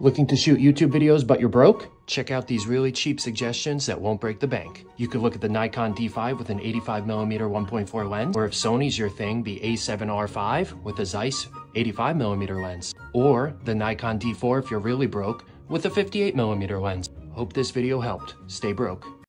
Looking to shoot YouTube videos but you're broke? Check out these really cheap suggestions that won't break the bank. You could look at the Nikon D5 with an 85mm 1.4 lens, or if Sony's your thing, the A7R5 with a Zeiss 85mm lens, or the Nikon D4 if you're really broke with a 58mm lens. Hope this video helped. Stay broke.